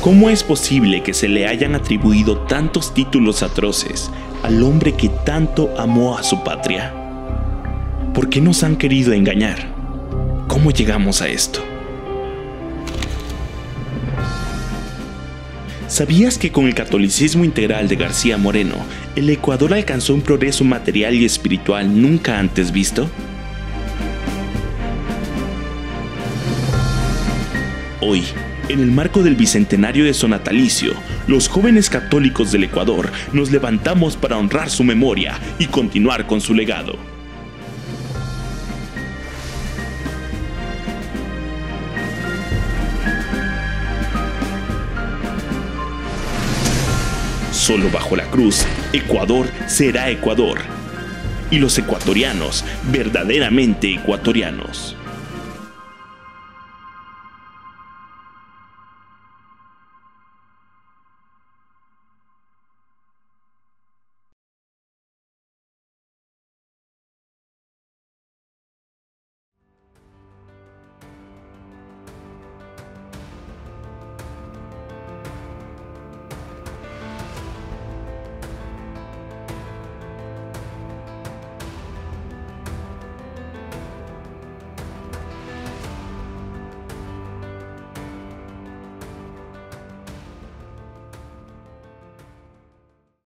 ¿Cómo es posible que se le hayan atribuido tantos títulos atroces al hombre que tanto amó a su patria? ¿Por qué nos han querido engañar? ¿Cómo llegamos a esto? ¿Sabías que con el catolicismo integral de García Moreno, el Ecuador alcanzó un progreso material y espiritual nunca antes visto? Hoy, en el marco del bicentenario de su natalicio, los jóvenes católicos del Ecuador nos levantamos para honrar su memoria y continuar con su legado. Solo bajo la cruz, Ecuador será Ecuador. Y los ecuatorianos, verdaderamente ecuatorianos.